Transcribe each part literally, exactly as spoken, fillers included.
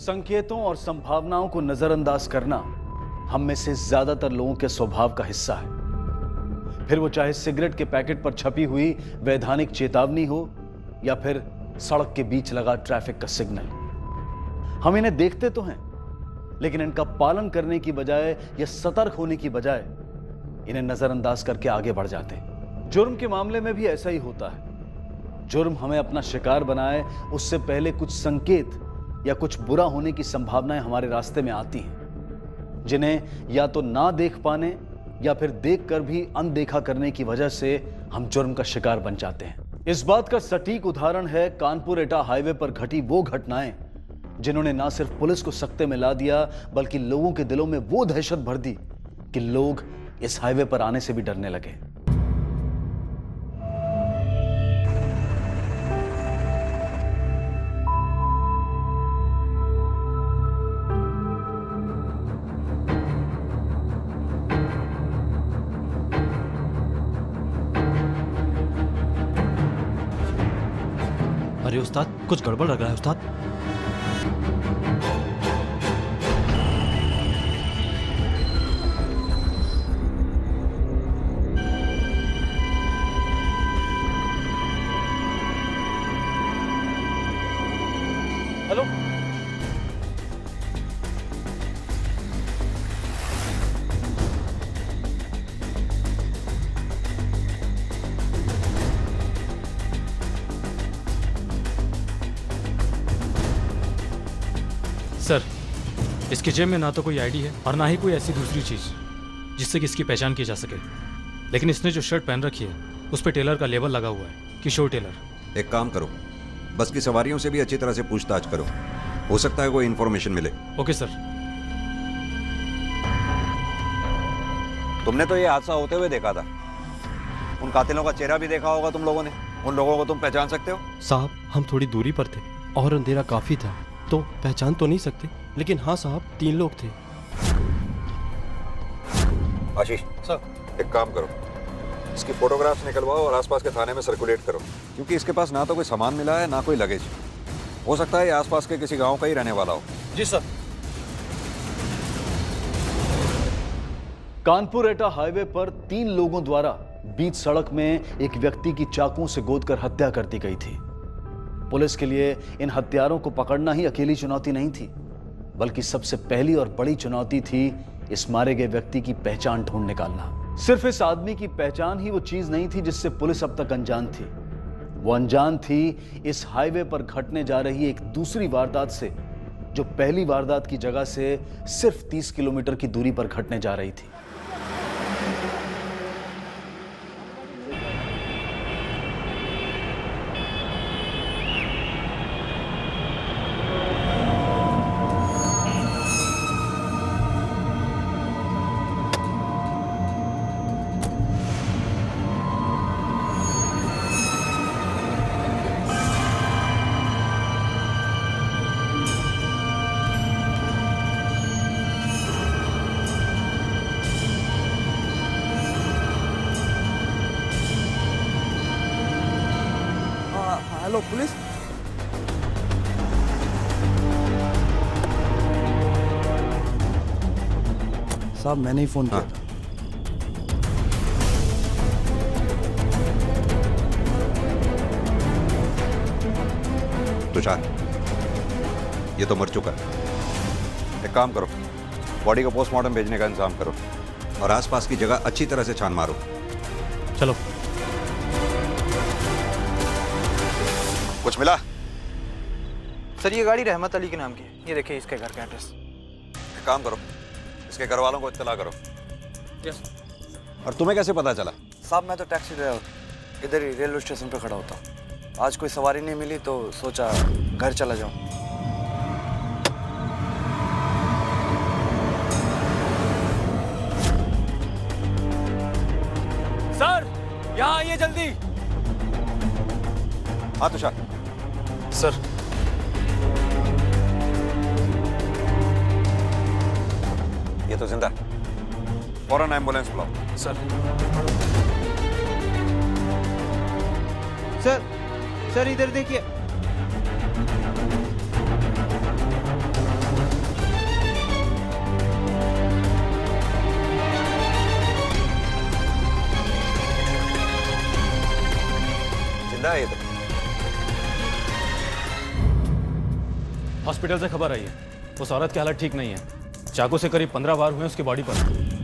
संकेतों और संभावनाओं को नजरअंदाज करना हम में से ज्यादातर लोगों के स्वभाव का हिस्सा है। फिर वो चाहे सिगरेट के पैकेट पर छपी हुई वैधानिक चेतावनी हो या फिर सड़क के बीच लगा ट्रैफिक का सिग्नल। हम इन्हें देखते तो हैं, लेकिन इनका पालन करने की बजाय या सतर्क होने की बजाय इन्हें नजरअंदाज करके आगे बढ़ जाते हैं। जुर्म के मामले में भी ऐसा ही होता है। जुर्म हमें अपना शिकार बनाए उससे पहले कुछ संकेत या कुछ बुरा होने की संभावनाएं हमारे रास्ते में आती हैं, जिन्हें या तो ना देख पाने या फिर देखकर भी अनदेखा करने की वजह से हम जुर्म का शिकार बन जाते हैं। इस बात का सटीक उदाहरण है कानपुर एटा हाईवे पर घटी वो घटनाएं जिन्होंने ना सिर्फ पुलिस को सकते में ला दिया, बल्कि लोगों के दिलों में वो दहशत भर दी कि लोग इस हाईवे पर आने से भी डरने लगे। अरे उस्ताद, कुछ गड़बड़ लग रहा है उस्ताद। हेलो, सर, इसके जेब में ना तो कोई आईडी है और ना ही कोई ऐसी दूसरी चीज जिससे कि इसकी पहचान की जा सके। लेकिन इसने जो शर्ट पहन रखी है उस पर टेलर का लेबल लगा हुआ है, किशोर टेलर। एक काम करो, बस की सवारियों से भी अच्छी तरह से पूछताछ करो, हो सकता है कोई इन्फॉर्मेशन मिले। Okay sir. तुमने तो ये हादसा होते हुए देखा था, उन कातिलों का चेहरा भी देखा होगा तुम लोगों ने। उन लोगों को तुम पहचान सकते हो? साहब, हम थोड़ी दूरी पर थे और अंधेरा काफी था, तो पहचान तो नहीं सकते, लेकिन हाँ साहब, तीन लोग थे। आशीष सर, एक काम करो, इसकी फोटोग्राफ्स निकलवाओ और आसपास के थाने में सर्कुलेट करो, क्योंकि इसके पास ना तो कोई सामान मिला है ना कोई लगेज। हो सकता है आसपास के किसी गांव का ही रहने वाला हो। जी सर। कानपुर एटा हाईवे पर तीन लोगों द्वारा बीच सड़क में एक व्यक्ति की चाकुओं से गोदकर हत्या कर दी गई थी। पुलिस के लिए इन हत्यारों को पकड़ना ही अकेली चुनौती नहीं थी, बल्कि सबसे पहली और बड़ी चुनौती थी इस मारे गए व्यक्ति की पहचान ढूंढ निकालना। सिर्फ इस आदमी की पहचान ही वो चीज नहीं थी जिससे पुलिस अब तक अनजान थी। वो अनजान थी इस हाईवे पर घटने जा रही एक दूसरी वारदात से, जो पहली वारदात की जगह से सिर्फ तीस किलोमीटर की दूरी पर घटने जा रही थी। Hello police. साहब, मैंने ही फोन किया था। तुषार, ये तो मर चुका है। एक काम करो, बॉडी को पोस्टमार्टम भेजने का इंतजाम करो और आसपास की जगह अच्छी तरह से छान मारो। चलो। कुछ मिला? सर, ये गाड़ी रहमत अली के नाम की है। ये देखिए इसके घर का एड्रेस। एक काम करो, इसके घर वालों को इत्तला करो। यस। और तुम्हें कैसे पता चला? साहब, मैं तो टैक्सी ड्राइवर इधर ही रेलवे स्टेशन पे खड़ा होता हूँ। आज कोई सवारी नहीं मिली तो सोचा घर चला जाऊँ। सर, यहाँ आइए जल्दी। हाँ तुषार। सर, ये तो जिंदा। फौरन एम्बुलेंस बुलाओ। सर। सर, सर इधर देखिए। जिंदा है ये तो। हॉस्पिटल से खबर आई है, उस औरत की हालत ठीक नहीं है। चाकू से करीब पंद्रह बार हुए उसकी बॉडी पर।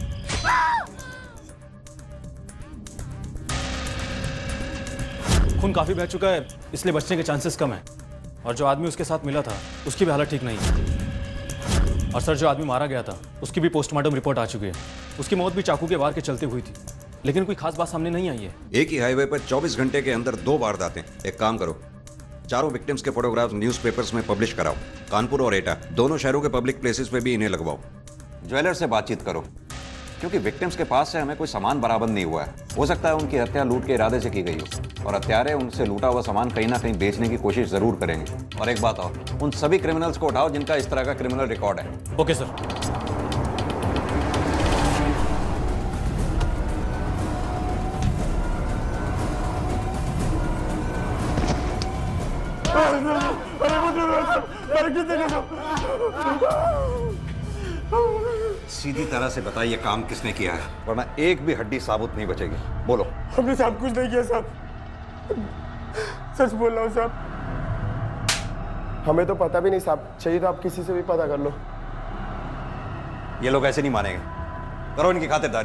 खून काफी बह चुका है, इसलिए बचने के चांसेस कम है। और जो आदमी उसके साथ मिला था उसकी भी हालत ठीक नहीं है। और सर, जो आदमी मारा गया था उसकी भी पोस्टमार्टम रिपोर्ट आ चुकी है। उसकी मौत भी चाकू के वार के चलते हुई थी, लेकिन कोई खास बात सामने नहीं आई है। एक ही हाईवे पर चौबीस घंटे के अंदर दो वारदातें। एक काम करो, चारों विक्टिम्स के फोटोग्राफ्स न्यूज़पेपर्स में पब्लिश कराओ। कानपुर और एटा दोनों शहरों के पब्लिक प्लेसेस पे भी इन्हें लगवाओ। ज्वेलर से बातचीत करो, क्योंकि विक्टिम्स के पास से हमें कोई सामान बरामद नहीं हुआ है। हो सकता है उनकी हत्या लूट के इरादे से की गई हो, और हत्यारे उनसे लूटा हुआ सामान कहीं ना कहीं बेचने की कोशिश जरूर करेंगे। और एक बात और, उन सभी क्रिमिनल्स को उठाओ जिनका इस तरह का क्रिमिनल रिकॉर्ड है। Okay sir. सीधी तरह से बताइए काम किसने किया है, वरना एक भी हड्डी साबुत नहीं बचेगी। बोलो। हमने साहब कुछ नहीं किया साहब, सच बोल रहा हूँ साहब। हमें तो पता भी नहीं साहब, चाहिए तो आप किसी से भी पता कर लो। ये लोग ऐसे नहीं मानेंगे, करो इनकी खातिरदारी।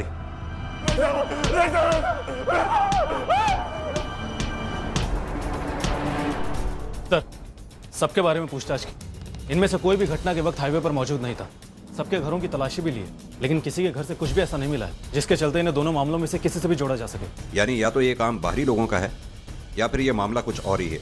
सर, सबके बारे में पूछताछ की। इनमें से कोई भी घटना के वक्त हाईवे पर मौजूद नहीं था। सबके घरों की तलाशी भी ली है, लेकिन किसी के घर से कुछ भी ऐसा नहीं मिला है जिसके चलते इन्हें दोनों मामलों में से किसी से भी जोड़ा जा सके। यानी या तो ये काम बाहरी लोगों का है, या फिर ये मामला कुछ और ही है।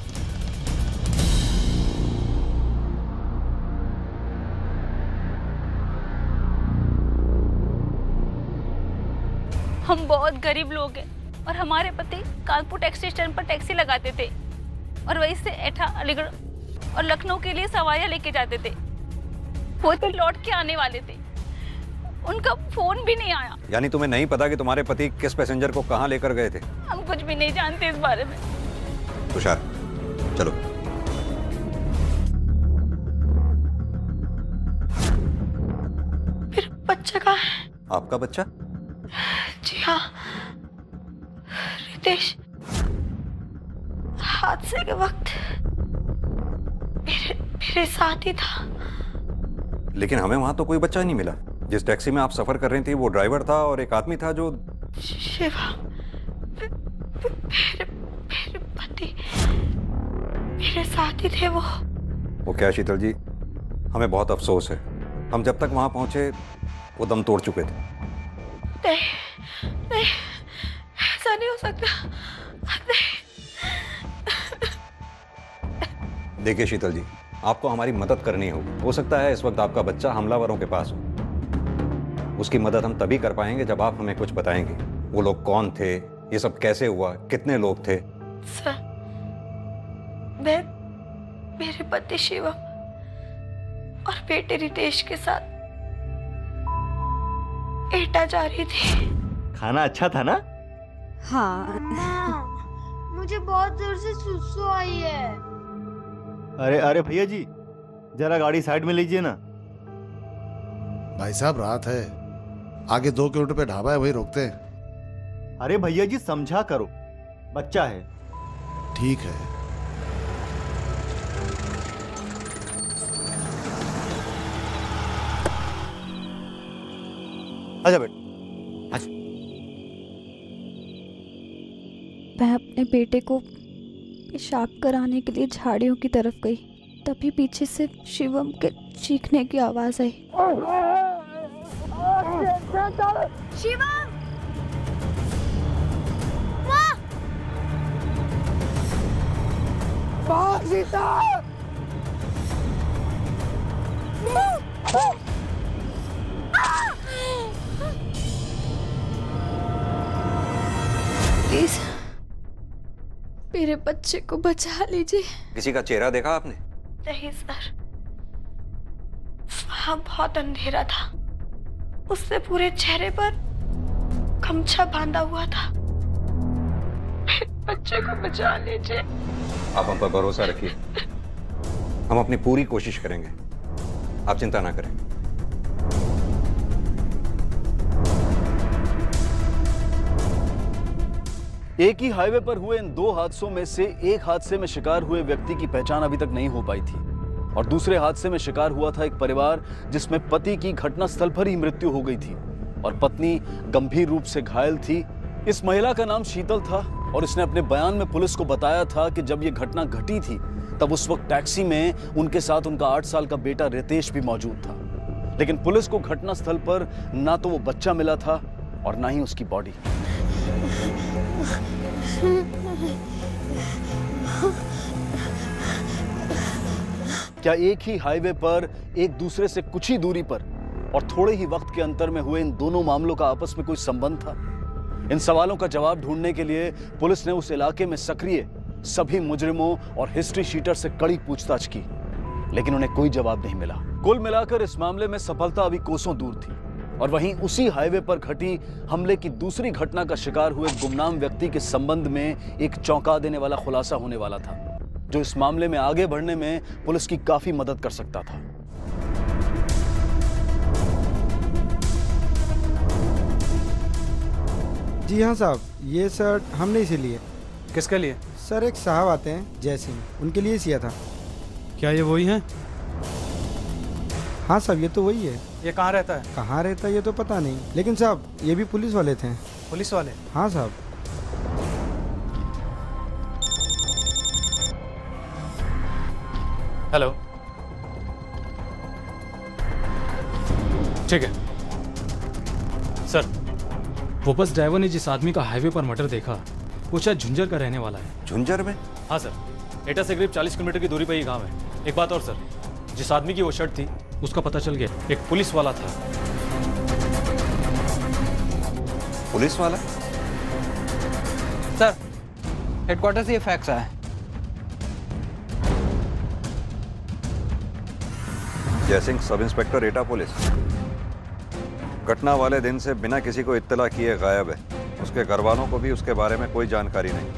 हम बहुत गरीब लोग हैं और हमारे पति कानपुर टैक्सी स्टैंड पर टैक्सी लगाते थे और वहीं से एटा, अलीगढ़ और लखनऊ के लिए सवारियां लेके जाते थे। वो तो लौट के आने वाले थे, उनका फोन भी नहीं आया। यानी तुम्हें नहीं पता कि तुम्हारे पति किस पैसेंजर को कहां लेकर गए थे? हम कुछ भी नहीं जानते इस बारे में। तुषार, चलो। फिर बच्चा कहाँ है? आपका बच्चा? जी हाँ, रितेश। हादसे के वक्त मेरे मेरे साथ ही था। लेकिन हमें वहां तो कोई बच्चा नहीं मिला। जिस टैक्सी में आप सफर कर रही थी वो ड्राइवर था और एक आदमी था जो शिवा, मेरे मेरे पति मेरे साथ ही थे। वो वो क्या शीतल जी, हमें बहुत अफसोस है। हम जब तक वहां पहुंचे वो दम तोड़ चुके थे। नहीं नहीं, ऐसा नहीं हो सकता। नहीं। देखिए शीतल जी, आपको हमारी मदद करनी होगी। हो सकता है इस वक्त आपका बच्चा हमलावरों के पास हो। उसकी मदद हम तभी कर पाएंगे जब आप हमें कुछ बताएंगे। वो लोग कौन थे, ये सब कैसे हुआ, कितने लोग थे? सर, मैं मेरे पति शिवम और बेटे रितेश के साथ एटा जा रही थी। खाना अच्छा था ना? हाँ। मुझे बहुत जोर से सुसु आई है। अरे अरे भैया जी, जरा गाड़ी साइड में लीजिए ना। भाई साहब, रात है, आगे दो किलोमीटर पे ढाबा है, वही रोकते हैं। अरे भैया जी समझा करो, बच्चा है। ठीक है। अच्छा बेटा, अच्छा। मैं अपने बेटे को पेशाब कराने के लिए झाड़ियों की तरफ गई, तभी पीछे से शिवम के चीखने की आवाज आई। शिवम! प्लीज मेरे बच्चे को बचा लीजिए। किसी का चेहरा देखा आपने? नहीं सर, वहाँ बहुत अंधेरा था। उससे पूरे चेहरे पर गमछा बांधा हुआ था। मेरे बच्चे को बचा लीजिए। आप हम पर भरोसा रखिए, हम अपनी पूरी कोशिश करेंगे। आप चिंता ना करें। एक ही हाईवे पर हुए इन दो हादसों में से एक हादसे में शिकार हुए व्यक्ति की पहचान अभी तक नहीं हो पाई थी और दूसरे हादसे में शिकार हुआ था एक परिवार जिसमें पति की घटनास्थल पर ही मृत्यु हो गई थी और पत्नी गंभीर रूप से घायल थी। इस महिला का नाम शीतल था और इसने अपने बयान में पुलिस को बताया था कि जब यह घटना घटी थी तब उस वक्त टैक्सी में उनके साथ उनका आठ साल का बेटा रितेश भी मौजूद था। लेकिन पुलिस को घटनास्थल पर ना तो वो बच्चा मिला था और ना ही उसकी बॉडी। क्या एक ही हाईवे पर एक दूसरे से कुछ ही दूरी पर और थोड़े ही वक्त के अंतर में हुए इन दोनों मामलों का आपस में कोई संबंध था? इन सवालों का जवाब ढूंढने के लिए पुलिस ने उस इलाके में सक्रिय सभी मुजरिमों और हिस्ट्री शीटर से कड़ी पूछताछ की, लेकिन उन्हें कोई जवाब नहीं मिला। कुल मिलाकर इस मामले में सफलता अभी कोसों दूर थी और वहीं उसी हाईवे पर घटी हमले की दूसरी घटना का शिकार हुए गुमनाम व्यक्ति के संबंध में एक चौंका देने वाला खुलासा होने वाला था, जो इस मामले में आगे बढ़ने में पुलिस की काफी मदद कर सकता था। जी हाँ साहब, ये शर्ट हमने इसे लिए। किसके लिए? सर एक साहब आते हैं जय सिंह, उनके लिए सिया था। क्या ये वही हैं? हाँ साहब, ये तो वही है। ये कहाँ रहता है? कहाँ रहता है ये तो पता नहीं, लेकिन साहब ये भी पुलिस वाले थे। पुलिस वाले? हाँ साहब। हेलो, ठीक है सर। वो बस ड्राइवर ने जिस आदमी का हाईवे पर मर्डर देखा वो शायद झुंझर का रहने वाला है। झुंझर में? हाँ सर, एटा से करीब चालीस किलोमीटर की दूरी पर ये गांव है। एक बात और सर, जिस आदमी की वो शर्ट थी उसका पता चल गया, एक पुलिस वाला था। पुलिस वाला? सर हेडक्वार्टर से ये फैक्स आया है। जय सिंह, सब इंस्पेक्टर एटा पुलिस। घटना वाले दिन से बिना किसी को इत्तला किए गायब है। उसके घर वालों को भी उसके बारे में कोई जानकारी नहीं।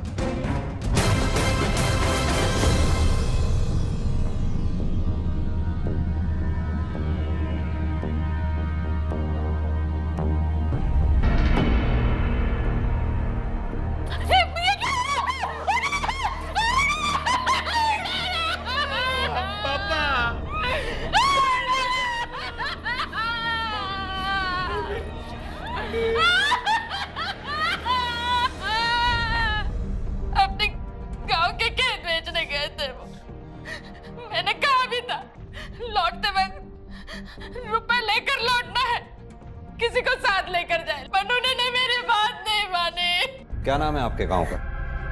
क्या नाम है आपके गांव का?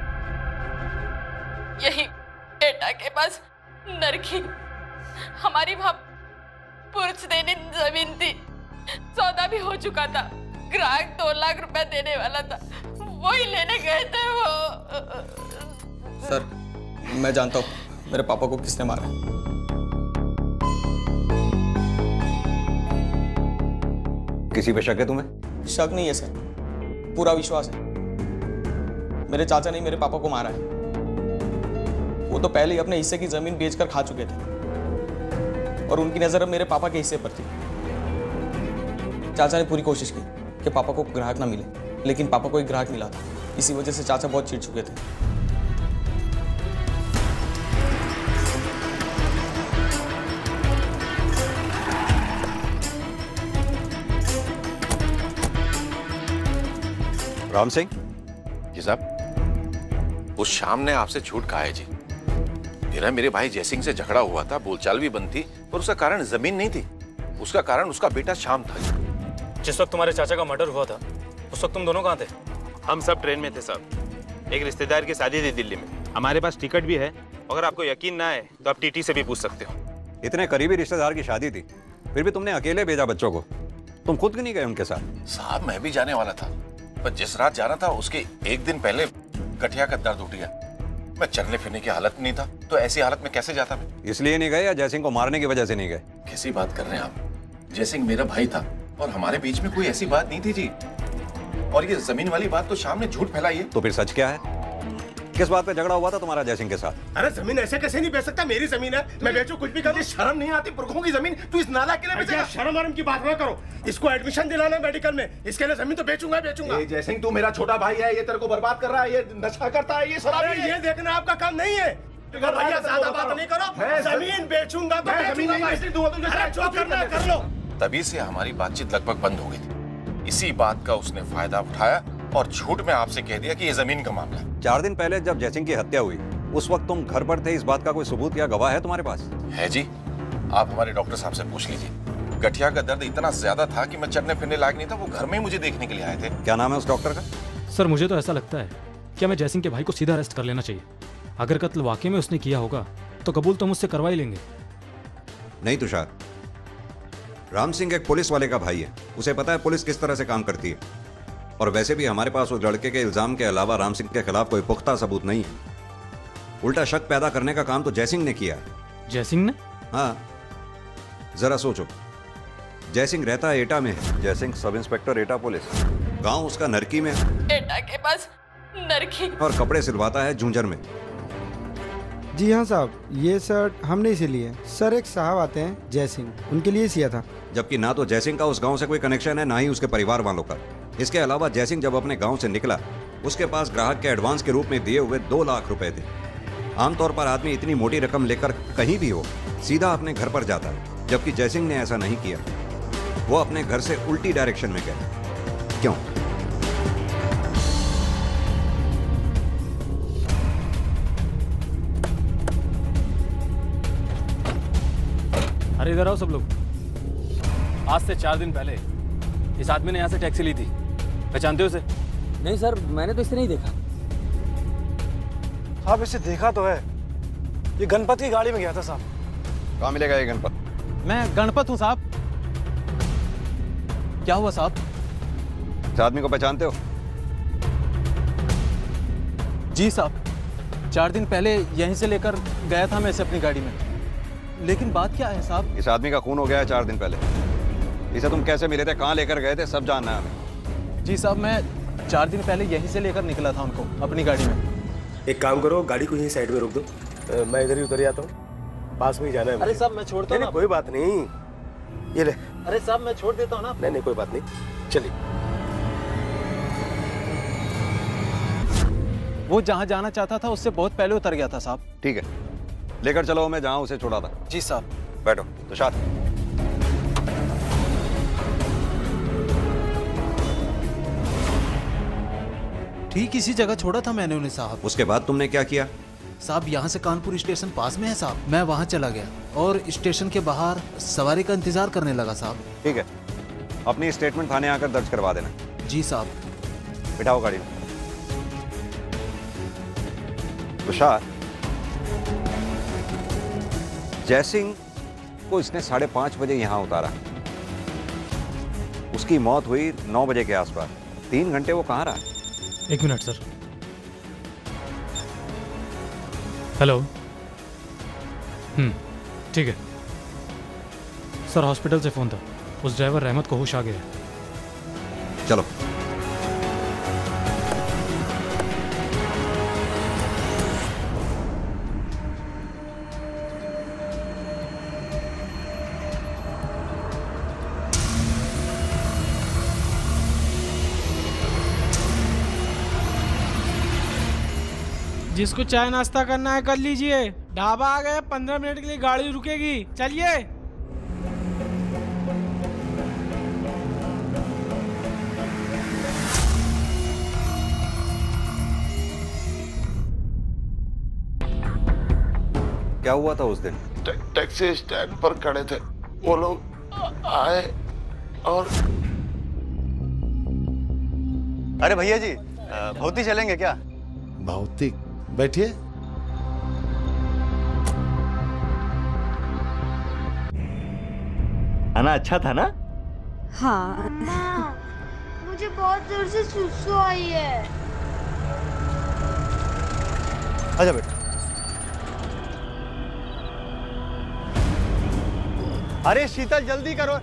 यही एटा के पास नरखी। हमारी वहां पुरुष देने जमीन थी, सौदा भी हो चुका था। ग्राहक दो लाख रुपए देने वाला था, वही लेने गए थे वो। सर मैं जानता हूँ मेरे पापा को किसने मारा। किसी पे शक है तुम्हें? शक नहीं है सर, पूरा विश्वास है। मेरे चाचा ने मेरे पापा को मारा है। वो तो पहले ही अपने हिस्से की जमीन बेचकर खा चुके थे और उनकी नजर अब मेरे पापा के हिस्से पर थी। चाचा ने पूरी कोशिश की कि पापा को ग्राहक ना मिले, लेकिन पापा को एक ग्राहक मिला था। इसी वजह से चाचा बहुत चिढ़ चुके थे। राम सिंह जी साहब, उस शाम ने आपसे झूठ कहा है जी। मेरा मेरे भाई जयसिंह से झगड़ा हुआ था, बोलचाल भी बंद थी, पर उसका कारण जमीन नहीं थी, उसका कारण उसका बेटा श्याम था। जिस वक्त तुम्हारे चाचा का मर्डर हुआ था उस वक्त तुम दोनों कहाँ थे? हम सब ट्रेन में थे साहब। एक रिश्तेदार की शादी थी दिल्ली में, हमारे पास टिकट भी है। अगर आपको यकीन ना है तो आप टीटी से भी पूछ सकते हो। इतने करीबी रिश्तेदार की शादी थी, फिर भी तुमने अकेले भेजा बच्चों को। तुम खुद क्यों नहीं गए उनके साथ? साहब मैं भी जाने वाला था, पर जिस रात जाना था उसके एक दिन पहले गठिया का दर्द उठ गया। मैं चलने फिरने की हालत में नहीं था, तो ऐसी हालत में कैसे जाता मैं? इसलिए नहीं गए या जयसिंह को मारने की वजह से नहीं गए? कैसी बात कर रहे हैं आप? जयसिंह मेरा भाई था और हमारे बीच में कोई ऐसी बात नहीं थी जी। और ये जमीन वाली बात तो शाम ने झूठ फैलाई है। तो फिर सच क्या है? किस बात पे झगड़ा हुआ था तुम्हारा जयसिंह के साथ? अरे जमीन ऐसे कैसे नहीं बेच सकता, मेरी जमीन है, मैं बेचूं कुछ भी कर, शर्म नहीं आती? पुरखों की जमीन तू इस नालायक के लिए बेचेगा? शर्म आराम की बात ना करो, इसको एडमिशन दिलाना मेडिकल में, इसके लिए जमीन तो बेचूंगा बेचूंगा। ये जयसिंह तू मेरा छोटा भाई है, ये तेरे को बर्बाद कर रहा है, ये नशा करता है, ये शराबी है। ये देखना आपका काम नहीं है, भैया ज्यादा बात नहीं करो, जमीन बेचूंगा तो बेचूंगा, जो करना है कर लो। तभी से हमारी बातचीत लगभग बंद हो गई थी। इसी बात का उसने फायदा उठाया और झूठ में आपसे कह दिया कि ये जमीन का मामला है। चार दिन पहले जब जयसिंह की हत्या हुई उस वक्त तुम घर पर थे, इस बात का कोई सबूत या गवाह है तुम्हारे पास? है जी, आप हमारे डॉक्टर साहब से पूछ लीजिए। गठिया का दर्द इतना ज्यादा था कि मैं चलने फिरने लायक नहीं था, वो घर में ही मुझे देखने के लिए आए थे। क्या नाम है उस डॉक्टर का? सर मुझे तो ऐसा लगता है कि हमें जयसिंह के भाई को सीधा अरेस्ट कर लेना चाहिए। अगर कत्ल वाकई में उसने किया होगा तो कबूल तो मुझसे करवा ही लेंगे। नहीं तुषार, राम सिंह एक पुलिस वाले का भाई है, उसे पता है पुलिस किस तरह से काम करती है। और वैसे भी हमारे पास उस लड़के के इल्जाम के अलावा राम सिंह के खिलाफ कोई पुख्ता सबूत नहीं है। उल्टा शक पैदा करने का काम तो जयसिंह ने किया है। जयसिंह ने? हाँ, जरा सोचो, जयसिंह रहता है एटा में, जयसिंह सब इंस्पेक्टर एटा पुलिस, गांव उसका नरकी में, एटा के पास नरकी, और कपड़े सिलवाता है झुंझर में। जी हाँ साहब, ये शर्ट हमने इसे लिए। सर एक साहब आते हैं जयसिंह, उनके लिए सिया था। जबकि ना तो जयसिंह का उस गांव से कोई कनेक्शन है, ना ही उसके परिवार वालों का। इसके अलावा जयसिंह जब अपने गांव से निकला उसके पास ग्राहक के एडवांस के रूप में दिए हुए दो लाख रुपए थे। आमतौर पर आदमी इतनी मोटी रकम लेकर कहीं भी हो सीधा अपने घर पर जाता है, जबकि जयसिंह ने ऐसा नहीं किया। वो अपने घर से उल्टी डायरेक्शन में गए। क्यों? अरे इधर आओ सब लोग। आज से चार दिन पहले इस आदमी ने यहाँ से टैक्सी ली थी, पहचानते हो उसे? नहीं सर, मैंने तो इसे नहीं देखा। साहब इसे देखा तो है, ये गणपत की गाड़ी में गया था साहब। कहाँ मिलेगा ये गणपत? मैं गणपत हूँ साहब। क्या हुआ साहब? इस आदमी को पहचानते हो? जी साहब, चार दिन पहले यहीं से लेकर गया था मैं इसे अपनी गाड़ी में। लेकिन बात क्या है साहब? इस आदमी का खून हो गया है चार दिन पहले। इसे तुम कैसे मिले थे, कहाँ लेकर गए थे, सब जानना है हमें। जी साहब, मैं चार दिन पहले यहीं से लेकर निकला था उनको अपनी गाड़ी में। एक काम करो, गाड़ी को यहीं साइड में रोक दो, मैं इधर ही उतर जाता हूँ, पास में ही जाना है। अरे साहब मैं छोड़ता हूँ। कोई बात नहीं, ये ले। अरे साहब मैं छोड़ देता हूँ ना। नहीं नहीं कोई बात नहीं, चलिए। वो जहाँ जाना चाहता था उससे बहुत पहले उतर गया था साहब। ठीक है, लेकर चलो मैं जहाँ उसे छोड़ा था। जी साहब। बैठो तुषार। ठीक इसी जगह छोड़ा था मैंने उन्हें साहब। उसके बाद तुमने क्या किया? साहब यहाँ से कानपुर स्टेशन पास में है साहब, मैं वहाँ चला गया और स्टेशन के बाहर सवारी का इंतजार करने लगा साहब। ठीक है, अपनी स्टेटमेंट थाने आकर दर्ज करवा देना। जी साहब। बिठाओ गाड़ी में। तुषार, जयसिंह को इसने साढ़े पांच बजे यहाँ उतारा, उसकी मौत हुई नौ बजे के आसपास। तीन घंटे वो कहाँ रहा? एक मिनट सर। हेलो। हम्म ठीक है सर, हॉस्पिटल से फोन था, उस ड्राइवर रहमत को होश आ गया। चलो। जिसको चाय नाश्ता करना है कर लीजिए, ढाबा आ गया, पंद्रह मिनट के लिए गाड़ी रुकेगी, चलिए। क्या हुआ था उस दिन? टैक्सी स्टैंड पर खड़े थे, वो लोग आए और अरे भैया जी, भौती चलेंगे क्या? भौतिक? बैठिए। खाना अच्छा था ना? हाँ। मुझे बहुत जोर से सुसु आई है। आजा बेटा। अरे शीतल जल्दी करो।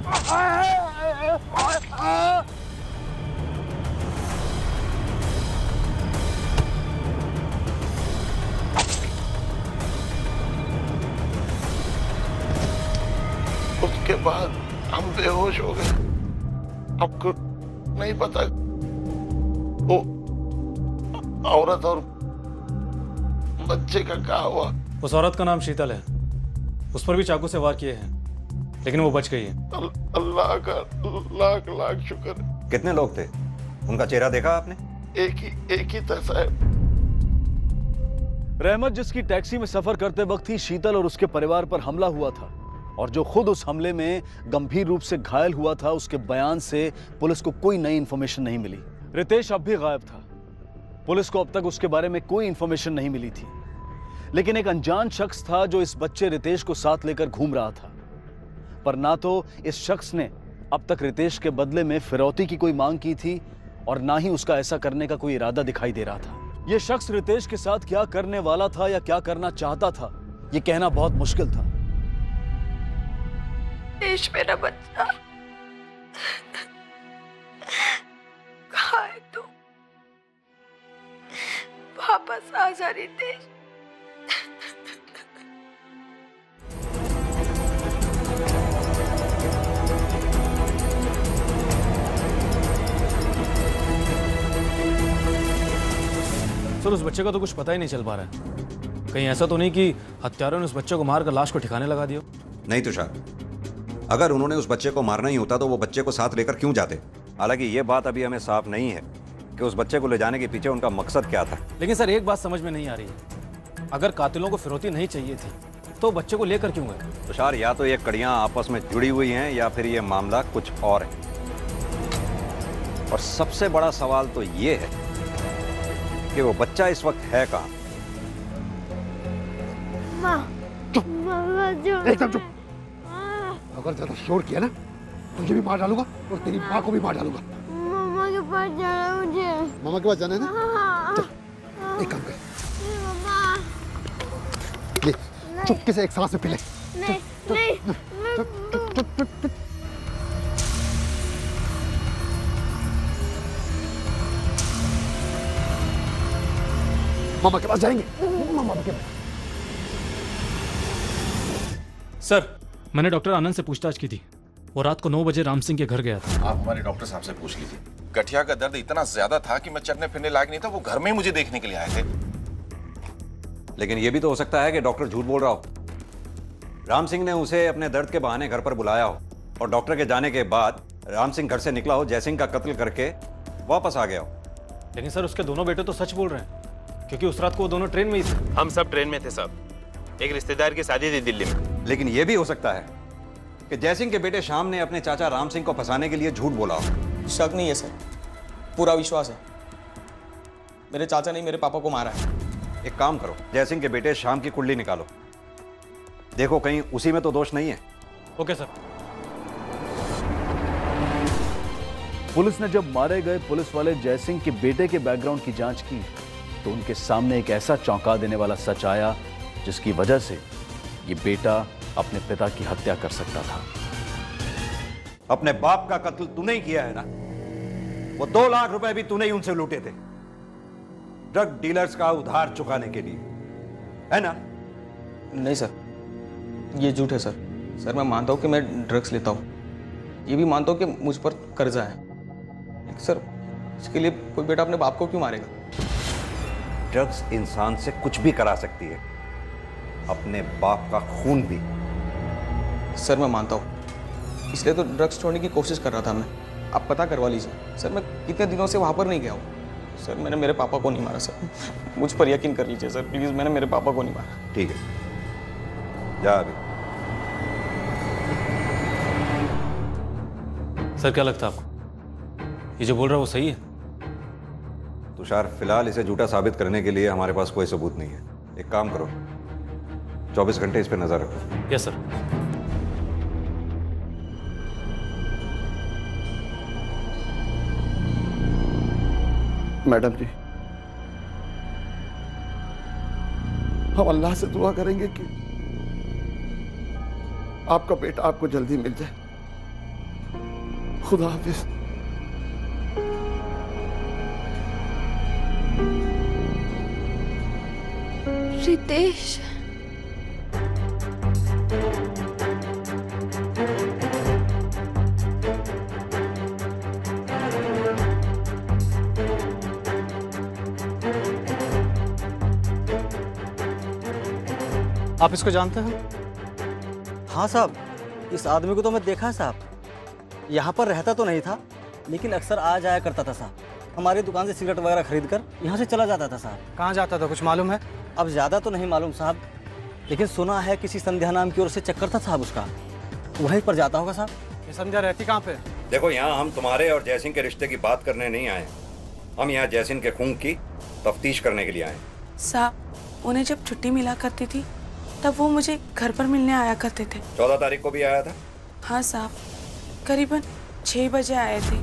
बाद हम बेहोश हो गए। आपको नहीं पता वो औरत और बच्चे का क्या हुआ? उस औरत का नाम शीतल है, उस पर भी चाकू से वार किए हैं, लेकिन वो बच गई है। अल, अल्लाह का लाख लाख शुक्र। कितने लोग थे? उनका चेहरा देखा आपने? एक ही एक ही था साहब। रहमत जिसकी टैक्सी में सफर करते वक्त ही शीतल और उसके परिवार पर हमला हुआ था और जो खुद उस हमले में गंभीर रूप से घायल हुआ था, उसके बयान से पुलिस को कोई नई इंफॉर्मेशन नहीं मिली। रितेश अब भी गायब था। पुलिस को अब तक उसके बारे में कोई इंफॉर्मेशन नहीं मिली थी, लेकिन एक अनजान शख्स था जो इस बच्चे रितेश को साथ लेकर घूम रहा था। पर ना तो इस शख्स ने अब तक रितेश के बदले में फिरौती की कोई मांग की थी और ना ही उसका ऐसा करने का कोई इरादा दिखाई दे रहा था। यह शख्स रितेश के साथ क्या करने वाला था या क्या करना चाहता था, यह कहना बहुत मुश्किल था। रितेश मेरा बच्चा कहाँ है तू? वापस आ जा रितेश। सर, उस बच्चे का तो कुछ पता ही नहीं चल पा रहा है। कहीं ऐसा तो नहीं कि हत्यारों ने उस बच्चे को मारकर लाश को ठिकाने लगा दिया? नहीं तुषार, अगर उन्होंने उस बच्चे को मारना ही होता तो वो बच्चे को साथ लेकर क्यों जाते? हालांकि ये बात अभी हमें साफ नहीं है कि उस बच्चे को ले जाने के पीछे उनका मकसद क्या था। लेकिन सर, एक बात समझ में नहीं आ रही है, अगर कातिलों को फिरौती नहीं चाहिए थी तो बच्चे को लेकर क्यों गए? तुषार, या तो ये कड़ियां आपस में जुड़ी हुई हैं या फिर ये मामला कुछ और है। और सबसे बड़ा सवाल तो ये है कि वो बच्चा इस वक्त है कहाँ? माँ, एकदम चुप। अगर ज्यादा शोर किया ना तुझे भी मार डालूंगा और तेरी माँ को भी मार डालूंगा। मामा के पास जाना है मुझे। मामा के पास जाना है ना? हाँ। चल, एक काम कर, मामा। ले चुपके से एक सांस में पी ले। नहीं, नहीं, मैं मामा के पास जाएंगे। मामा के पास। सर, मैंने डॉक्टर आनंद से पूछताछ की थी। वो रात को नौ बजे राम सिंह के घर गया था। आप हमारे डॉक्टर साहब से पूछ लीजिए। गठिया का दर्द इतना ज्यादा था कि मैं चलने फिरने लायक नहीं था। वो घर में ही मुझे देखने के लिए आए थे। लेकिन यह भी तो हो सकता है कि डॉक्टर झूठ बोल रहा हो। राम सिंह ने उसे अपने दर्द के बहाने घर पर बुलाया हो और डॉक्टर के जाने के बाद राम सिंह घर से निकला हो, जयसिंह का कत्ल करके वापस आ गया हो। लेकिन सर, उसके दोनों बेटे तो सच बोल रहे हैं, क्योंकि उस रात को वो दोनों ट्रेन में ही थे। हम सब ट्रेन में थे साहब। एक रिश्तेदार की शादी थी दिल्ली में। लेकिन यह भी हो सकता है कि जयसिंह के बेटे श्याम ने अपने चाचा राम सिंह को फंसाने के लिए झूठ बोला हो। शक नहीं है सर, पूरा विश्वास है। मेरे चाचा ने मेरे पापा को मारा है। एक काम करो, जयसिंह के बेटे श्याम की कुंडली निकालो, देखो कहीं उसी में तो दोष नहीं है। Okay sir. पुलिस ने जब मारे गए पुलिस वाले जयसिंह के बेटे के बैकग्राउंड की जांच की तो उनके सामने एक ऐसा चौंका देने वाला सच आया जिसकी वजह से ये बेटा अपने पिता की हत्या कर सकता था। अपने बाप का कत्ल तूने ही किया है ना? वो दो लाख रुपए भी तूने ही उनसे लूटे थे, ड्रग डीलर्स का उधार चुकाने के लिए, है ना? नहीं सर, ये झूठ है सर। सर, मैं मानता हूँ कि मैं ड्रग्स लेता हूँ, ये भी मानता हूँ कि मुझ पर कर्जा है। लेकिन सर, इसके लिए कोई बेटा अपने बाप को क्यों मारेगा? ड्रग्स इंसान से कुछ भी करा सकती है, अपने बाप का खून भी। सर, मैं मानता हूँ, इसलिए तो ड्रग्स छोड़ने की कोशिश कर रहा था मैं। आप पता करवा लीजिए सर, मैं कितने दिनों से वहाँ पर नहीं गया हूँ। सर, मैंने मेरे पापा को नहीं मारा सर, मुझ पर यकीन कर लीजिए सर प्लीज़, मैंने मेरे पापा को नहीं मारा। ठीक है, जा अभी। सर, क्या लगता है आपको, ये जो बोल रहा है वो सही है? तुषार, फिलहाल इसे झूठा साबित करने के लिए हमारे पास कोई सबूत नहीं है। एक काम करो, चौबीस घंटे इस पर नजर रखो। Yes sir. मैडम जी, हम अल्लाह से दुआ करेंगे कि आपका बेटा आपको जल्दी मिल जाए। खुदा हाफिज। रितेश। आप इसको जानते हैं? हाँ साहब, इस आदमी को तो मैं देखा है साहब। यहाँ पर रहता तो नहीं था, लेकिन अक्सर आ जाया करता था साहब। हमारी दुकान से सिगरेट वगैरह खरीद कर यहाँ से चला जाता था साहब। कहाँ जाता था कुछ मालूम है? अब ज़्यादा तो नहीं मालूम साहब, लेकिन सुना है किसी संध्या नाम की ओर से चक्कर था साहब उसका, वहीं पर जाता होगा साहब। ये संध्या रहती कहाँ पे? देखो, यहाँ हम तुम्हारे और जयसिंह के रिश्ते की बात करने नहीं आए, हम यहाँ जयसिंह के खून की तफ्तीश करने के लिए आए। साहब, उन्हें जब छुट्टी मिला करती थी तब वो मुझे घर पर मिलने आया करते थे। चौदह तारीख को भी आया था? हाँ साहब, करीबन छह बजे आए थे।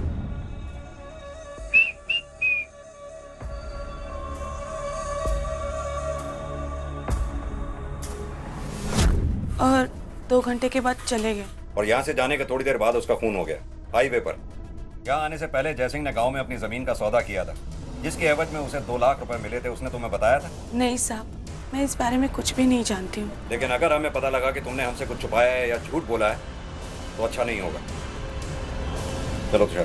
और दो घंटे के बाद चले गए। और यहाँ से जाने के थोड़ी देर बाद उसका खून हो गया हाईवे पर। यहाँ आने से पहले जयसिंह ने गांव में अपनी जमीन का सौदा किया था, जिसके एवज में उसे दो लाख रुपए मिले थे। उसने तुम्हें बताया था? नहीं साहब, मैं इस बारे में कुछ भी नहीं जानती हूँ। लेकिन अगर हमें पता लगा कि तुमने हमसे कुछ छुपाया है या झूठ बोला है तो अच्छा नहीं होगा। चलो तुषार।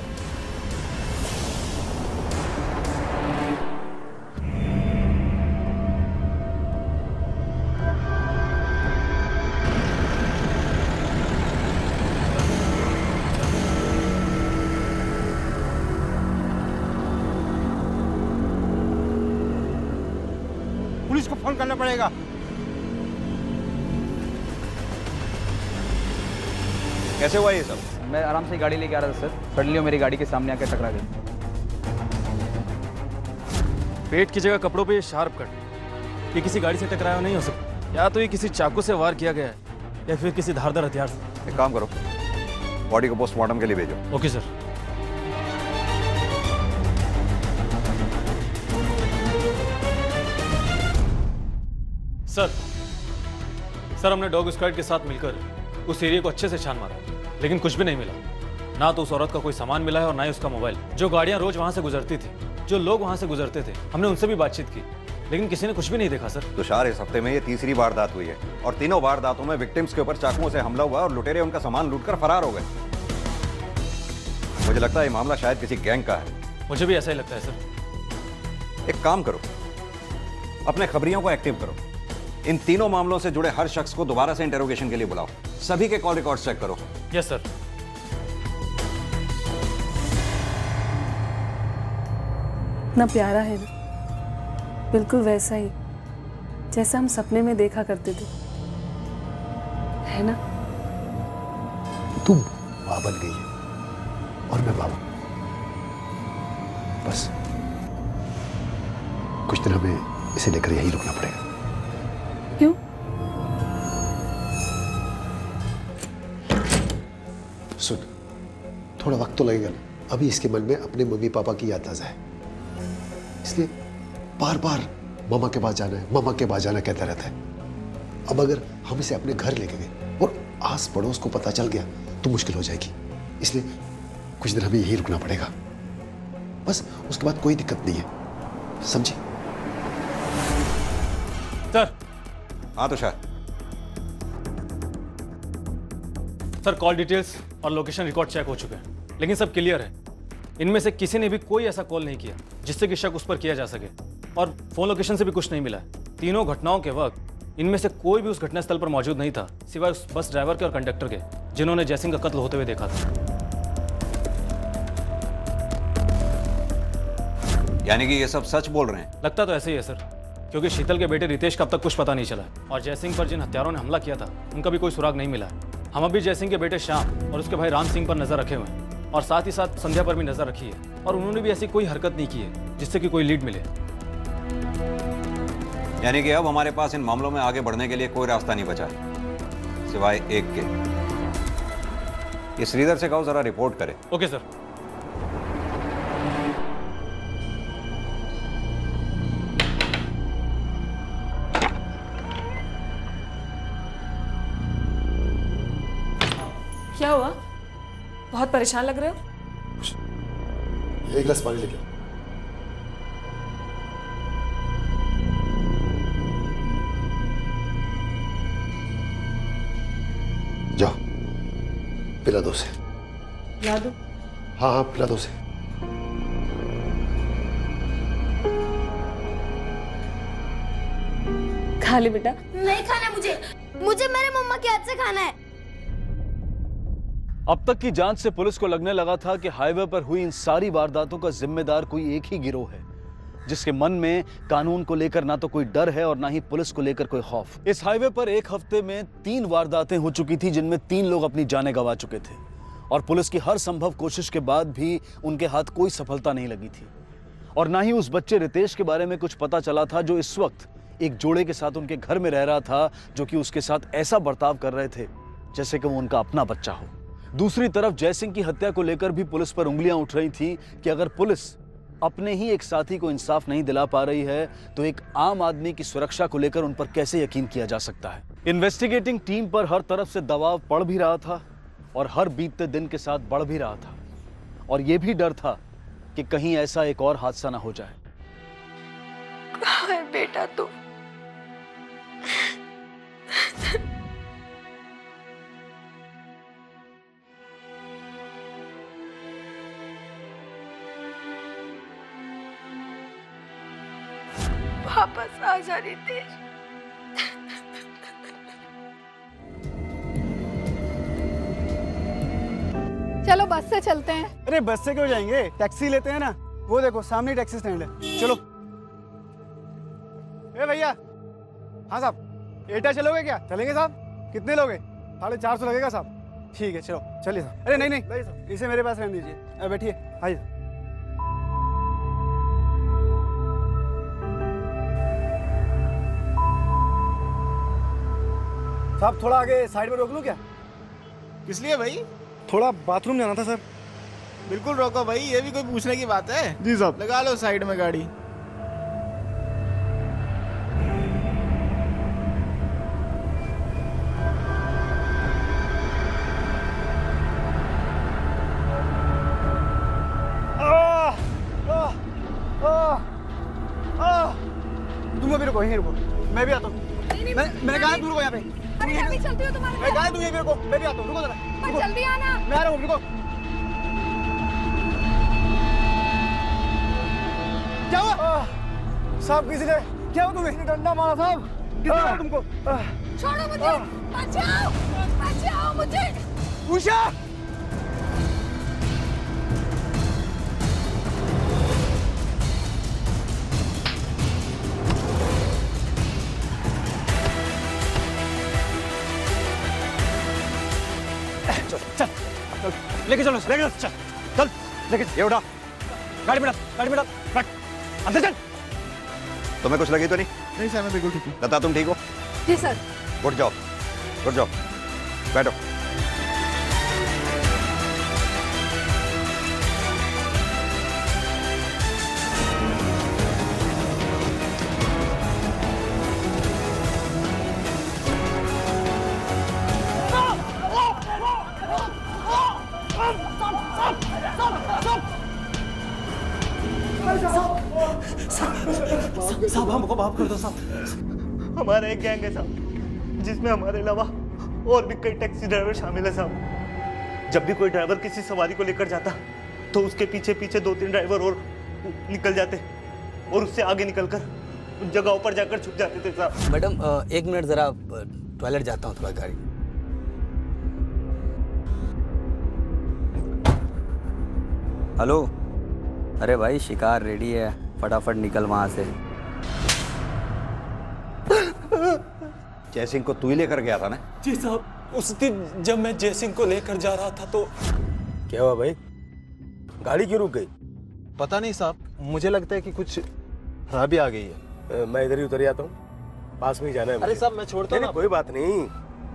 पुलिस को फोन करना पड़ेगा। कैसे हुआ ये सब? मैं आराम से गाड़ी लेके आ रहा था सर, सडनली मेरी गाड़ी के सामने आकर टकरा गई। पेट की जगह कपड़ों पे ये शार्प कट, ये किसी गाड़ी से टकराया नहीं हो सकता। या तो ये किसी चाकू से वार किया गया है या फिर किसी धारदार हथियार से। एक काम करो, बॉडी को पोस्टमार्टम के लिए भेजो। Okay sir. सर सर हमने डॉग स्क्वाड के साथ मिलकर उस एरिया को अच्छे से छान मारा, लेकिन कुछ भी नहीं मिला। ना तो उस औरत का कोई सामान मिला है और ना ही उसका मोबाइल। जो गाड़ियां रोज वहां से गुजरती थी, जो लोग वहां से गुजरते थे, हमने उनसे भी बातचीत की, लेकिन किसी ने कुछ भी नहीं देखा सर। तुषार, इस हफ्ते में ये तीसरी वारदात हुई है और तीनों वारदातों में विक्टिम्स के ऊपर चाकुओं से हमला हुआ और लुटेरे उनका सामान लूटकर फरार हो गए। मुझे लगता है ये मामला शायद किसी गैंग का है। मुझे भी ऐसा ही लगता है सर। एक काम करो, अपने खबरियों को एक्टिव करो, इन तीनों मामलों से जुड़े हर शख्स को दोबारा से इंटेरोगेशन के लिए बुलाओ, सभी के कॉल रिकॉर्ड चेक करो। Yes sir. इतना प्यारा है ना, बिल्कुल वैसा ही जैसा हम सपने में देखा करते थे, है ना? तुम माँ बन गई है और मैं बाबा। बस कुछ दिन हमें इसे लेकर यहीं रुकना पड़ेगा। क्यों? सुन, थोड़ा वक्त तो लगेगा ना। अभी इसके मन में अपने मम्मी पापा की याद ताजा है, इसलिए बार बार मामा के पास जाना है, मामा के पास जाना कहता रहता है। अब अगर हम इसे अपने घर लेके गए और आस पड़ोस को पता चल गया तो मुश्किल हो जाएगी, इसलिए कुछ दिन हमें यहीं रुकना पड़ेगा। बस उसके बाद कोई दिक्कत नहीं है, समझी? सर। हाँ तुषार। सर, कॉल डिटेल्स और लोकेशन रिकॉर्ड चेक हो चुके हैं, लेकिन सब क्लियर है। इनमें से किसी ने भी कोई ऐसा कॉल नहीं किया जिससे कि शक उस पर किया जा सके, और फोन लोकेशन से भी कुछ नहीं मिला है। तीनों घटनाओं के वक्त इनमें से कोई भी उस घटनास्थल पर मौजूद नहीं था, सिवाय उस बस ड्राइवर के और कंडक्टर के, जिन्होंने जयसिंह का कत्ल होते हुए देखा था। यानी कि ये सब सच बोल रहे हैं? लगता तो ऐसे ही है सर, क्योंकि शीतल के बेटे रितेश का अब तक कुछ पता नहीं चला है, और जयसिंह पर जिन हत्यारों ने हमला किया था उनका भी कोई सुराग नहीं मिला है। हम अभी जयसिंह के बेटे श्याम और उसके भाई राम सिंह पर नजर रखे हुए हैं, और साथ ही साथ संध्या पर भी नजर रखी है, और उन्होंने भी ऐसी कोई हरकत नहीं की है जिससे कि कोई लीड मिले। यानी कि अब हमारे पास इन मामलों में आगे बढ़ने के लिए कोई रास्ता नहीं बचा सिवाय एक के। ये श्रीधर से कहो जरा रिपोर्ट करे। Okay sir. क्या हुआ? बहुत परेशान लग रहे हो। एक गिलास पानी लेके आओ। जाओ पिला दो से। पिला दो? हाँ हाँ पिला दो से। खा खा ले बेटा। नहीं खाना मुझे, मुझे मेरे मम्मा के हाथ से खाना है। अब तक की जांच से पुलिस को लगने लगा था कि हाईवे पर हुई इन सारी वारदातों का जिम्मेदार कोई एक ही गिरोह है, जिसके मन में कानून को लेकर ना तो कोई डर है और ना ही पुलिस को लेकर कोई खौफ। इस हाईवे पर एक हफ्ते में तीन वारदातें हो चुकी थी, जिनमें तीन लोग अपनी जानें गंवा चुके थे और पुलिस की हर संभव कोशिश के बाद भी उनके हाथ कोई सफलता नहीं लगी थी। और ना ही उस बच्चे रितेश के बारे में कुछ पता चला था, जो इस वक्त एक जोड़े के साथ उनके घर में रह रहा था, जो कि उसके साथ ऐसा बर्ताव कर रहे थे जैसे कि वो उनका अपना बच्चा हो। दूसरी तरफ जयसिंह की हत्या को लेकर भी पुलिस पर उंगलियां उठ रही थी कि अगर पुलिस अपने ही एक साथी को इंसाफ नहीं दिला पा रही है तो एक आम आदमी की सुरक्षा को लेकर उन पर कैसे यकीन किया जा सकता है। इन्वेस्टिगेटिंग टीम पर हर तरफ से दबाव पड़ भी रहा था और हर बीतते दिन के साथ बढ़ भी रहा था, और यह भी डर था कि कहीं ऐसा एक और हादसा ना हो जाए। कहाँ है बेटा तू? वापस आ जा रितेश। चलो बस से चलते हैं। अरे बस से क्यों जाएंगे, टैक्सी लेते हैं ना। वो देखो सामने टैक्सी स्टैंड है, चलो। ए भैया। हाँ साहब, एटा चलोगे क्या? चलेंगे साहब। कितने लोगे? साढ़े चार सौ लगेगा साहब। ठीक है चलो चलिए साहब। अरे नहीं नहीं, इसे मेरे पास रहने दीजिए। बैठिए, आइए। साहब थोड़ा आगे साइड में रोक लूं क्या? किस लिए भाई? थोड़ा बाथरूम जाना था सर। बिल्कुल रोको भाई, ये भी कोई पूछने की बात है? जी साहब। लगा लो साइड में गाड़ी। तुम अभी रुको, यहीं रुको, मैं भी आता हूँ। मैं मैंने कहा तुम रुको यहाँ पे। अरे मैं भी चलती हूँ तुम्हारे साथ। मैं कहा तुम यहीं पे रुको, मैं भी आता हूँ। रुको जरा, पर जल्दी आना। मैं आ रहा हूँ, रुको। क्या हुआ साहब? किसी ने क्या हुआ? तुम्हें डंडा मारा साहब? किसने मारा तुमको? छोड़ो मुझे, बचाओ बचाओ मुझे। उषा चल चल लेके चलो, लेके चल चल लेके ये उठा, गाड़ी में डाल, गाड़ी में डाल, रख अंदर चल। तुम्हें कुछ लगी तो नहीं? नहीं सर, मैं बिल्कुल ठीक हूँ। लता तुम ठीक हो? जी सर। उठ जाओ, उठ जाओ, बैठो। साहब हमको माफ कर दो साहब। हमारा एक गैंग है साहब, जिसमें हमारे अलावा और भी कई टैक्सी ड्राइवर शामिल है साहब। जब भी कोई ड्राइवर किसी सवारी को लेकर जाता तो उसके पीछे पीछे दो तीन ड्राइवर और निकल जाते और उससे आगे निकलकर उन जगहों पर जाकर छुप जाते थे साहब। मैडम एक मिनट जरा टॉयलेट जाता हूँ थोड़ा गाड़ी। हेलो, अरे भाई शिकार रेडी है, फटाफट निकल वहां से। जयसिंह को तू ही लेकर गया था ना? जी साहब, उस दिन जब मैं जयसिंह को लेकर जा रहा था तो क्या हुआ भाई, गाड़ी क्यों रुक गई? पता नहीं साहब, मुझे लगता है कि कुछ खराबी आ गई है। मैं इधर ही उतर जाता हूँ, पास में ही जाना है। अरे साहब मैं छोड़ता हूँ। कोई बात नहीं।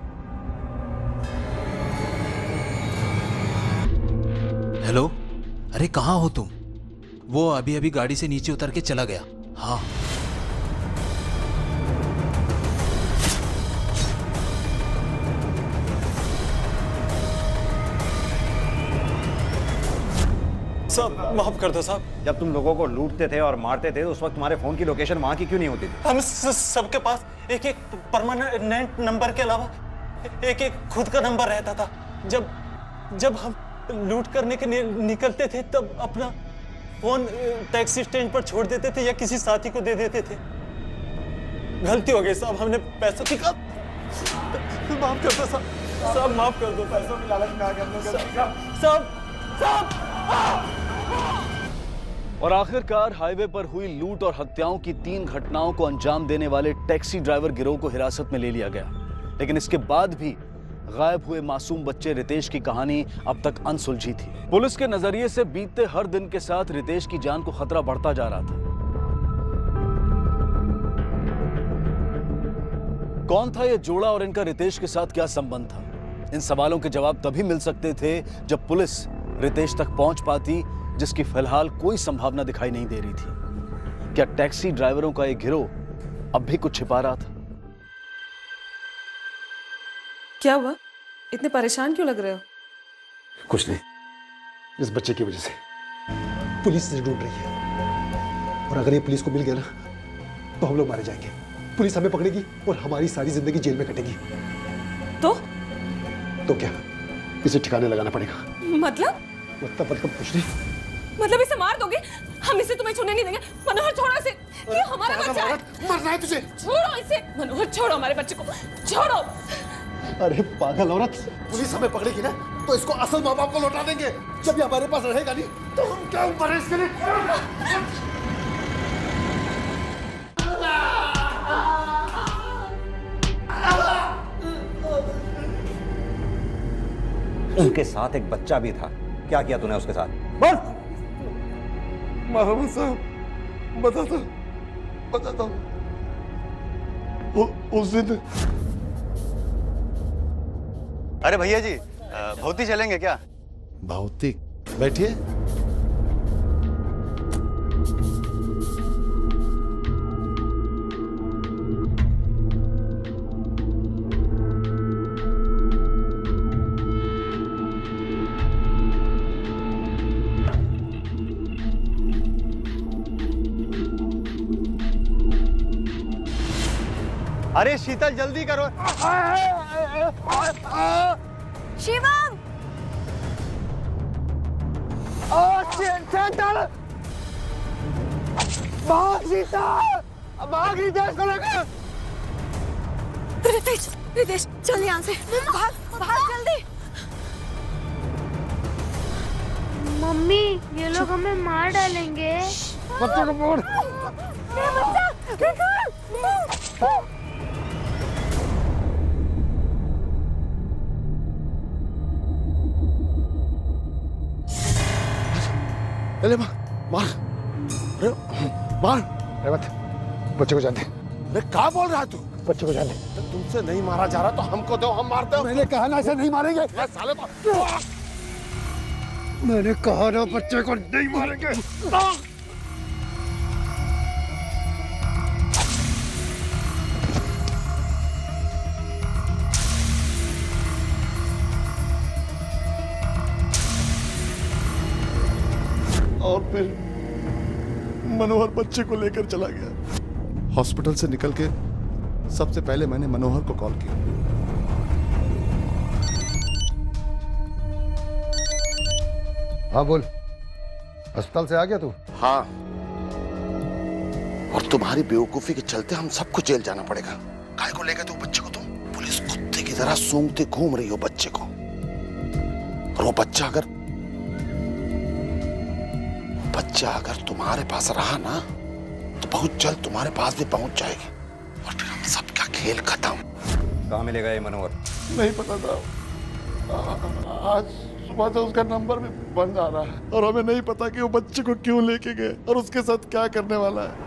हेलो, अरे कहाँ हो तुम? वो अभी अभी गाड़ी से नीचे उतर के चला गया। हाँ साहब माफ कर दो साहब। जब तुम लोगों को लूटते थे और मारते थे उस वक्त तुम्हारे फोन की लोकेशन वहां की क्यों नहीं होती थी? हम सबके पास एक एक परमानेंट नंबर के अलावा एक एक खुद का नंबर रहता था। जब जब हम लूट करने के नि, निकलते थे तब अपना फोन टैक्सी स्टैंड पर छोड़ देते थे या किसी साथी को दे देते थे। गलती हो गई साहब, हमने पैसों की का माफ कर दो साहब, साहब माफ कर दो, पैसों की लालच में आ गए हम लोग। साहब साहब और आखिरकार हाईवे पर हुई लूट और हत्याओं की तीन घटनाओं को अंजाम देने वाले टैक्सी ड्राइवर गिरोह को हिरासत में ले लिया गया। लेकिन इसके बाद भी गायब हुए मासूम बच्चे रितेश की कहानी अब तक अनसुलझी थी। पुलिस के नजरिए से बीतते हर दिन के साथ रितेश की जान को खतरा बढ़ता जा रहा था। कौन था यह जोड़ा और इनका रितेश के साथ क्या संबंध था? इन सवालों के जवाब तभी मिल सकते थे जब पुलिस रितेश तक पहुंच पाती, जिसकी फिलहाल कोई संभावना दिखाई नहीं दे रही थी। क्या टैक्सी ड्राइवरों का एक गिरोह अब भी कुछ छिपा रहा था? क्या हुआ? इतने परेशान क्यों लग रहे हो? कुछ नहीं, इस बच्चे की वजह से पुलिस इसे ढूंढ रही है, और अगर ये पुलिस को मिल गया ना तो हम लोग मारे जाएंगे। पुलिस हमें पकड़ेगी और हमारी सारी जिंदगी जेल में कटेगी। तो तो क्या, इसे ठिकाने लगाना पड़ेगा। मतलब मतलब मतलब कुछ नहीं। मतलब इसे मार दोगे? हम इसे तुम्हें छूने नहीं देंगे। मनोहर छोड़ो इसे, ये हमारा बच्चा है। मरना है तुझे। छोड़ो इसे मनोहर, छोड़ो हमारे बच्चे को, छोड़ो। अरे पागल औरत, पुलिस हमें पकड़ेगी ना तो इसको असल माँ बाप को लौटा देंगे। जब ये हमारे पास रहेगा नहीं तो हम क्या ऊपर है इसके लिए। उनके साथ एक बच्चा भी था, क्या किया तूने उसके साथ? बोल। मारा साहब, बताता बताता उस दिन। अरे भैया जी, भौती चलेंगे क्या? भौतिक, बैठिए। अरे शीतल जल्दी करो। शिवम! शीतल! भाग शीतल! भाग रितेश को लेकर! रितेश, रितेश चल यहाँ से, भाग, भाग जल्दी। मम्मी, ये लोग हमें मार डालेंगे। बच्चों को मोड़। अरे मार, मार, अरे मार, अरे मत, बच्चे को जान दे। अरे क्या बोल रहा है तू? बच्चे को जान दे। तुमसे नहीं मारा जा रहा तो हमको दो, हम मारते हो। मैंने कहा ना, ऐसे नहीं मारेंगे। साले मैंने कहा ना, बच्चे को नहीं मारेंगे। और फिर मनोहर बच्चे को लेकर चला गया। हॉस्पिटल से निकल के सबसे पहले मैंने मनोहर को कॉल किया। हाँ बोल, अस्पताल से आ गया तू? हाँ, और तुम्हारी बेवकूफी के चलते हम सबको जेल जाना पड़ेगा। काय को लेकर तू बच्चे को, तुम पुलिस कुत्ते की तरह सूंघते घूम रही हो बच्चे को, और वो बच्चा अगर बच्चा अगर तुम्हारे पास रहा ना तो बहुत जल्द तुम्हारे पास भी पहुंच जाएगी, और फिर हम सबका खेल खत्म। कहाँ मिलेगा ये मनोहर? नहीं पता था, आज सुबह से उसका नंबर भी बंद आ रहा है, और हमें नहीं पता कि वो बच्चे को क्यों लेके गए और उसके साथ क्या करने वाला है।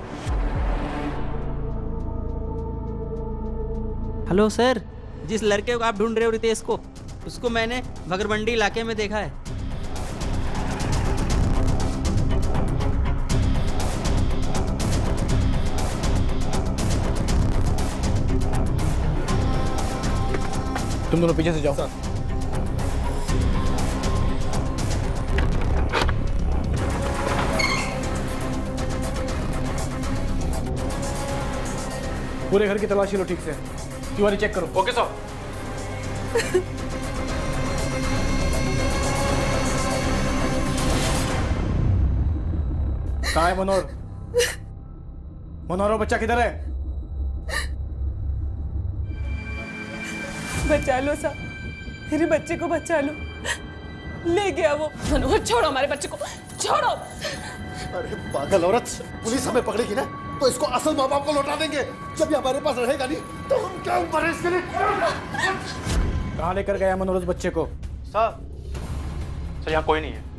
हेलो सर, जिस लड़के को आप ढूंढ रहे हो रितेश को, उसको मैंने भगरमंडी इलाके में देखा है। तुम दोनों पीछे से जाओ। पूरे घर की तलाशी लो ठीक से। तिवारी चेक करो। Okay sir. कहाँ है मनोहर? मनोहर बच्चा किधर है? बचा लो साहब, मेरे बच्चे को बचा लो। ले गया वो। मनोहर छोड़ो हमारे बच्चे को, छोड़ो। अरे पागल औरत, पुलिस हमें पकड़ेगी ना तो इसको असल माँ बाप को लौटा देंगे। जब ये हमारे पास रहेगा नहीं तो हम क्या ऊपर इसके लिए। कहाँ लेकर गया मनोहर उस बच्चे को? सर सर यहाँ कोई नहीं है।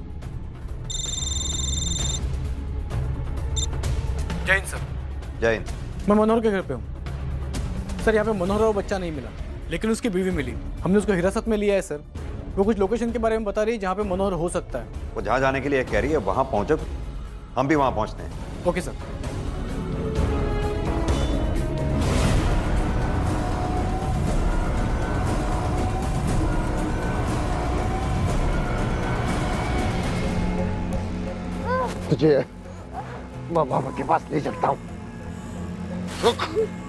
जय हिंद सर। जय हिंद। मैं मनोहर के घर पे हूँ सर। यहाँ पे मनोहर और बच्चा नहीं मिला, लेकिन उसकी बीवी मिली। हमने उसको हिरासत में लिया है सर। वो कुछ लोकेशन के बारे में बता रही है जहाँ पे मनोहर हो सकता है। वो जहाँ जाने के लिए कह रही है वहाँ पहुँचो, हम भी वहाँ पहुँचते हैं। Okay sir. तुझे मैं मामा के पास ले चलता हूँ। रुक।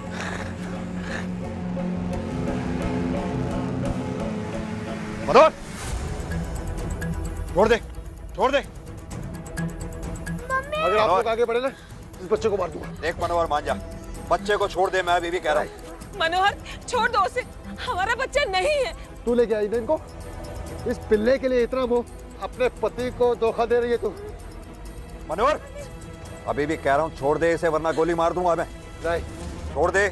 मनोहर, छोड़ दे, छोड़ दे। अगर आप लोग आगे बढ़े ना, इस बच्चे को मार दूंगा। देख मनोहर, मान जा, बच्चे को छोड़ दे। मैं अभी भी कह रहा हूँ। मनोहर छोड़ दो उसे, हमारा बच्चा नहीं है। तू लेके आई ना इनको? इस पिल्ले के लिए इतना वो अपने पति को धोखा दे रही है तू। मनोहर, अभी भी कह रहा हूँ छोड़ दे इसे, वरना गोली मार दूंगा मैं। नहीं, छोड़ दे।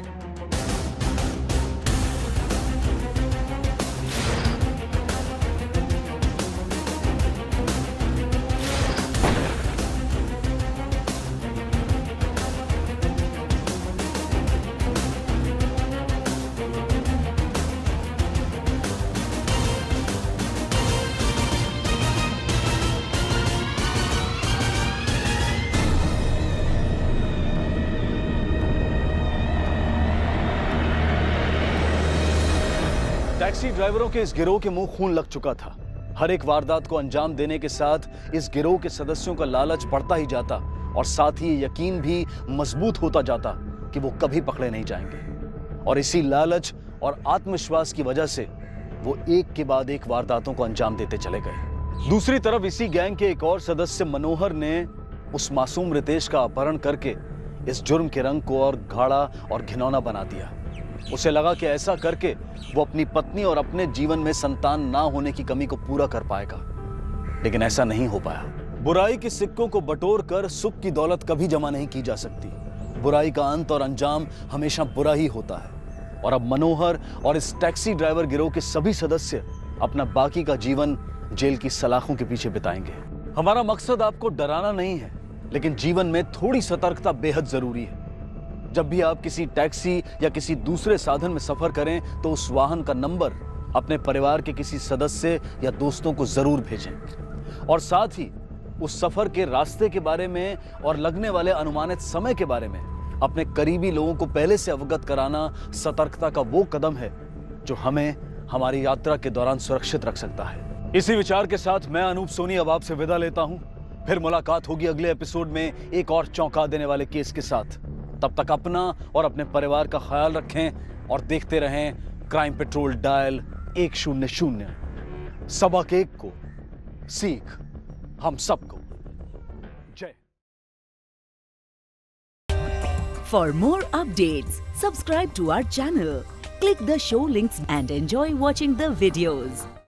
टैक्सी ड्राइवरों के इस गिरोह के मुंह खून लग चुका था। हर एक वारदात को अंजाम देने के साथ इस गिरोह के सदस्यों का लालच बढ़ता ही जाता और साथ ही यकीन भी मजबूत होता जाता कि वो कभी पकड़े नहीं जाएंगे। और इसी लालच और आत्मविश्वास की वजह से वो एक के बाद एक वारदातों को अंजाम देते चले गए। दूसरी तरफ इसी गैंग के एक और सदस्य मनोहर ने उस मासूम रितेश का अपहरण करके इस जुर्म के रंग को और गाढ़ा और घिनौना बना दिया। उसे लगा कि ऐसा करके वो अपनी पत्नी और अपने जीवन में संतान ना होने की कमी को पूरा कर पाएगा, लेकिन ऐसा नहीं हो पाया। बुराई के सिक्कों को बटोर कर सुख की दौलत कभी जमा नहीं की जा सकती। बुराई का अंत और अंजाम हमेशा बुरा ही होता है। और अब मनोहर और इस टैक्सी ड्राइवर गिरोह के सभी सदस्य अपना बाकी का जीवन जेल की सलाखों के पीछे बिताएंगे। हमारा मकसद आपको डराना नहीं है, लेकिन जीवन में थोड़ी सतर्कता बेहद जरूरी है। जब भी आप किसी टैक्सी या किसी दूसरे साधन में सफर करें तो उस वाहन का नंबर अपने परिवार के किसी सदस्य या दोस्तों को जरूर भेजें। और साथ ही उस सफर के रास्ते के बारे में और लगने वाले अनुमानित समय के बारे में अपने करीबी लोगों को पहले से अवगत कराना सतर्कता का वो कदम है जो हमें हमारी यात्रा के दौरान सुरक्षित रख सकता है। इसी विचार के साथ मैं अनूप सोनी अब आपसे विदा लेता हूं। फिर मुलाकात होगी अगले एपिसोड में एक और चौंका देने वाले केस के साथ। तब तक अपना और अपने परिवार का ख्याल रखें और देखते रहें क्राइम पेट्रोल डायल एक शून्य शून्य। सबक एक को, सीख हम सबको। जय। For more updates, subscribe to our channel, click the show links and enjoy watching the videos.